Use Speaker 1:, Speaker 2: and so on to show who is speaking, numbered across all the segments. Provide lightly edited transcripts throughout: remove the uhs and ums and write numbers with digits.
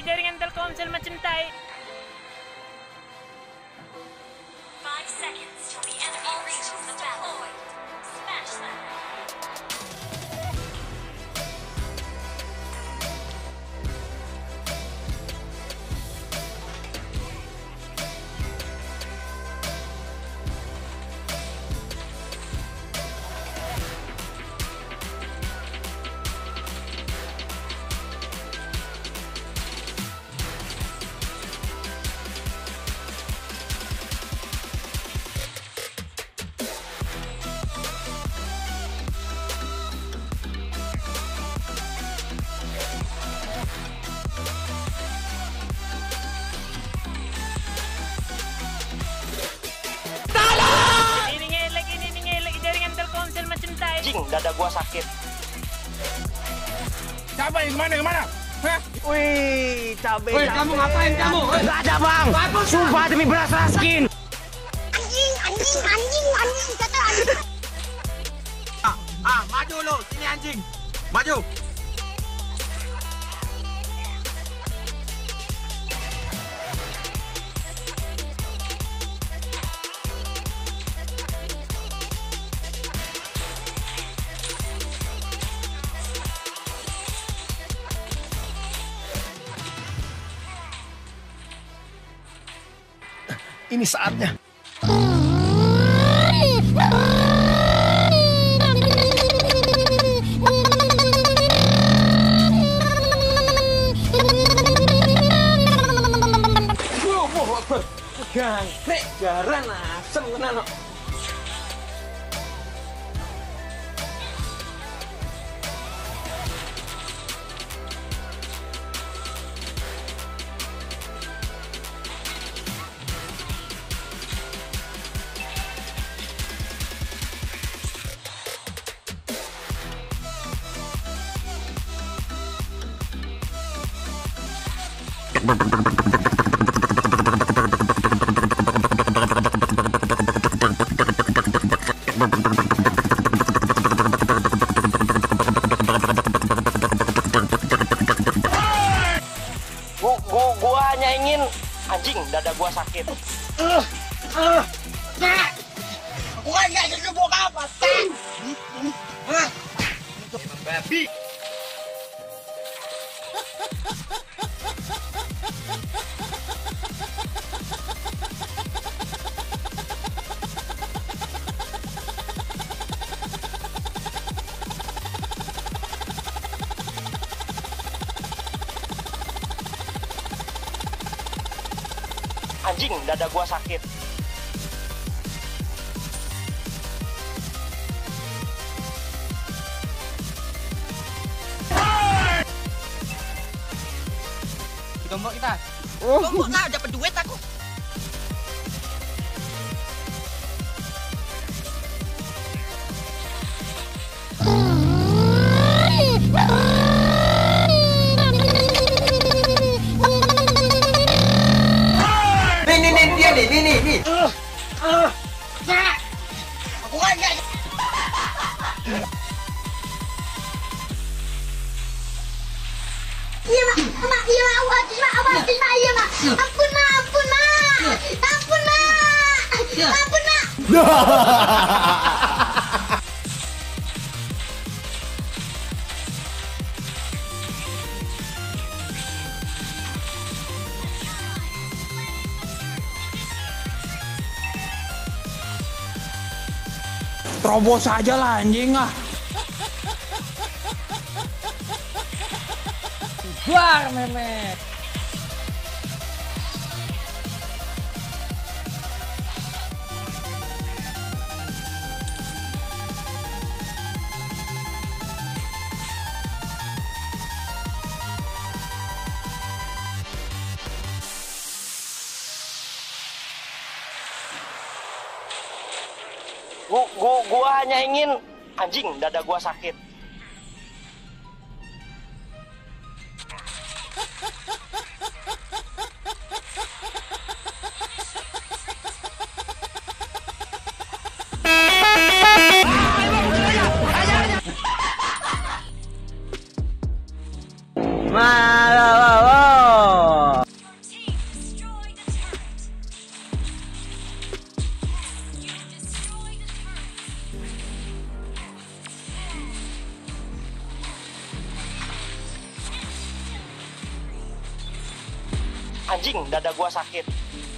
Speaker 1: jaringan Telkomsel macam tai.
Speaker 2: 5 seconds till the enemy reaches the battle. Smash them.
Speaker 3: Anjing, dada gua sakit.
Speaker 4: Siapa yang kemana? Hah?
Speaker 3: Wih, cabe.
Speaker 4: Woi, kamu ngapain kamu?
Speaker 3: Gak ada bang. Sumpah demi beras raskin.
Speaker 2: Anjing, kata anjing.
Speaker 4: Maju lu, sini anjing. Maju.
Speaker 3: Ini saatnya.
Speaker 4: Gantek garan asem tenan kok.
Speaker 3: Gua hanya ingin anjing, dada gua sakit.
Speaker 4: Bukan gak jadi buka apa? Babi.
Speaker 3: Anjing, dada gua sakit.
Speaker 4: Ditombok kita.
Speaker 5: Tombok lah, dapat duit aku.
Speaker 4: Nih.
Speaker 5: Aku kan gak.
Speaker 2: Iya mak, iya mak. Ampun mak.
Speaker 4: Terobos aja lah anjing ah.
Speaker 1: Buar memet.
Speaker 3: Gua hanya ingin anjing, dada gua sakit.
Speaker 5: Wow.
Speaker 3: Anjing, dada gua sakit.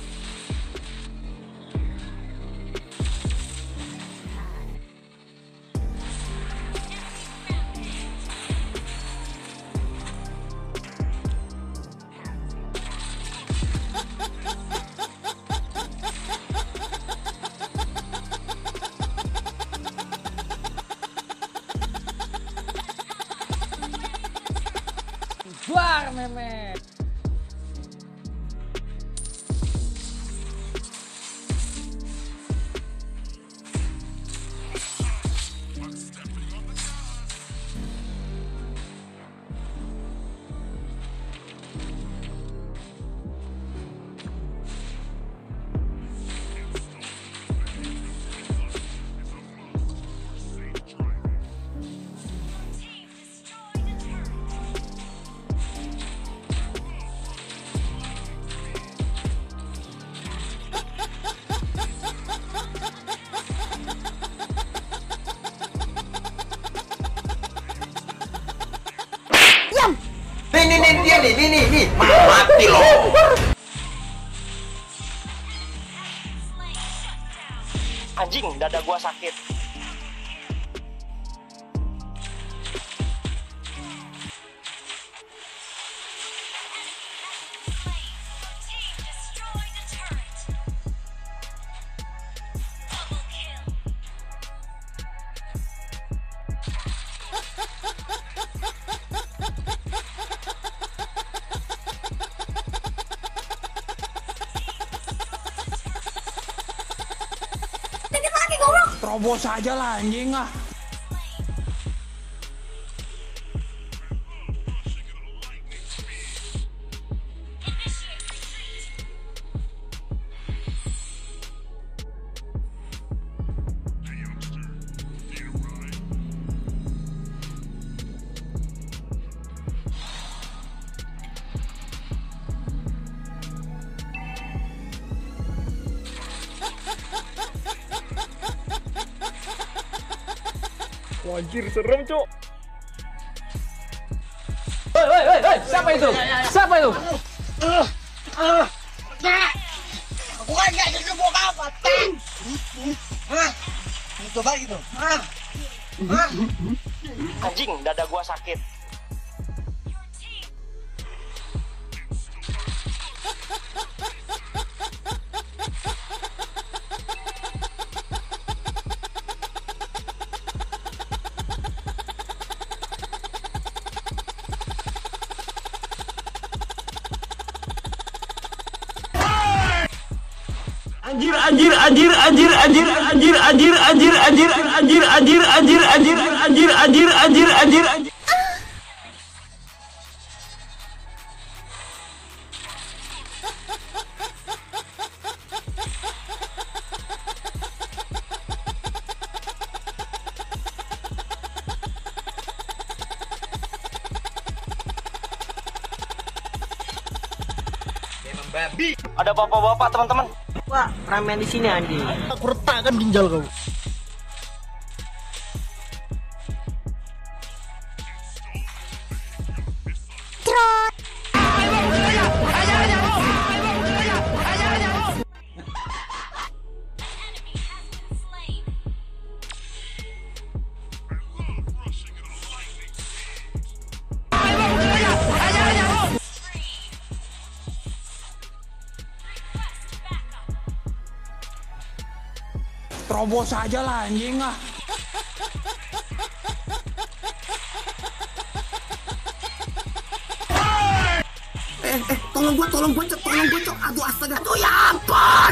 Speaker 1: Buar memek.
Speaker 4: Nih dia nih. Mati loh.
Speaker 3: Anjing, dada gua sakit.
Speaker 4: Terobos aja lah anjing ah.
Speaker 3: Anjir, serem, Cok.
Speaker 1: Woi, siapa itu? Siapa itu?
Speaker 5: Aku kan nggak jadi buka apa? Hah? Coba gitu.
Speaker 3: Anjing, dada gua sakit.
Speaker 4: Anjir.
Speaker 3: Ada bapak-bapak, teman-teman.
Speaker 5: Wah, ramen di sini Andi.
Speaker 4: Aku retakkan ginjal kau. Terobos aja lah anjing ah.
Speaker 5: Tolong gua, Cok. Aduh, astaga. Aduh, ya ampun.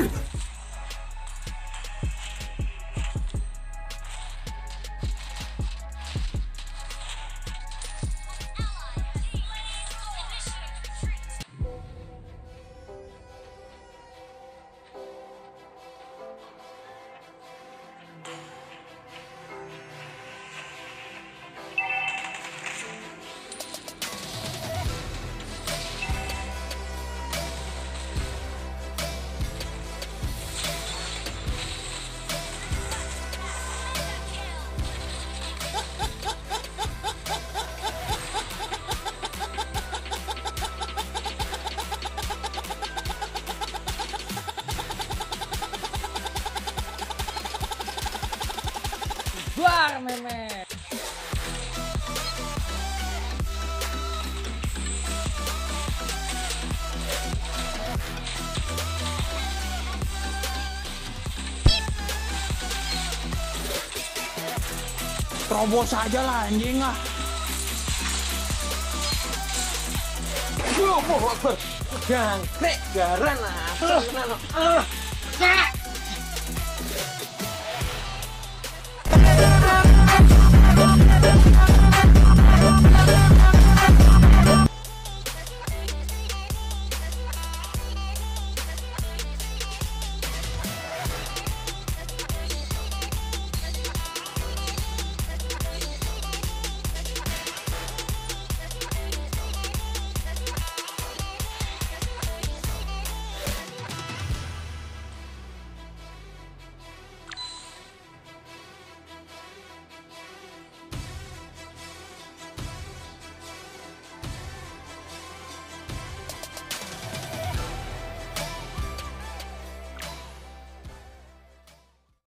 Speaker 4: Terobos aja lah anjing ah.
Speaker 1: Jangkrik garan apa?
Speaker 5: Nah,